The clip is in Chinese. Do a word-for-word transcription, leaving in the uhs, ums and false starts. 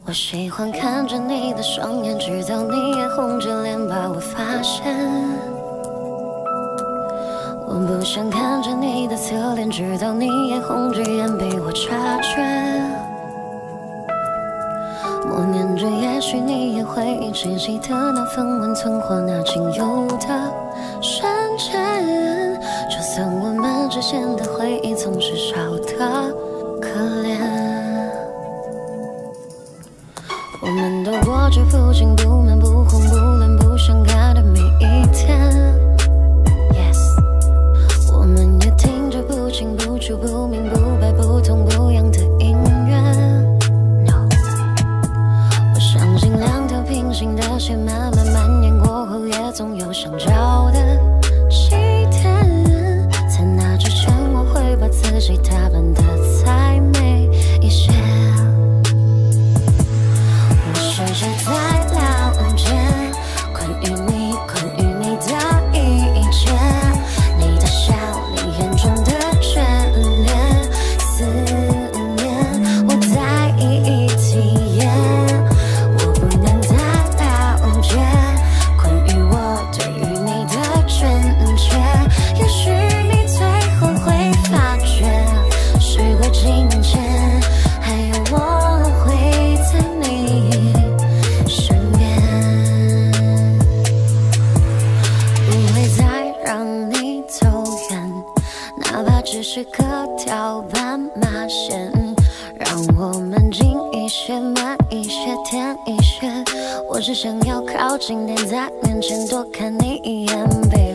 我喜欢看着你的双眼，直到你也红着脸把我发现。我不想看着你的侧脸，直到你也红着眼被我察觉。默念着，也许你也会一直记得那份温存或那仅有的瞬间。就算我们之间的回忆总是少得可怜。我们都过着不紧不慢不慌不乱不想改的每一天 Yes 我们也听着不清不楚不明不白不痛不痒的音乐 No 我相信两条平行的线慢慢蔓延过后也总有相交的起点。在那之前我会把自己打扮得再美一些。是在了解关于你，关于你的一切，你的笑，你眼中的眷恋，思念，我在一一体验。我不能太了解关于我对于你的真切，也许你最后会发觉，时过境迁，还有我会在你。只是个条斑马线，让我们近一些，慢一些，甜一些。我只想要靠近点，在面前多看你一眼，baby。